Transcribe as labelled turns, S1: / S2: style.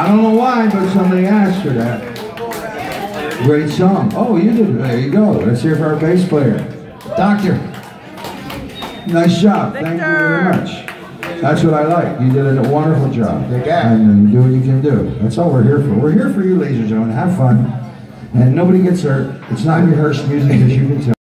S1: I don't know why, but somebody asked for that. Great song. Oh, you did. There you go. Let's hear for our bass player. Doctor. Nice job. Thank you very much. That's what I like. You did a wonderful job. And do what you can do. That's all we're here for. We're here for you, ladies and gentlemen. Have fun. And nobody gets hurt. It's not rehearsed music, as you can tell.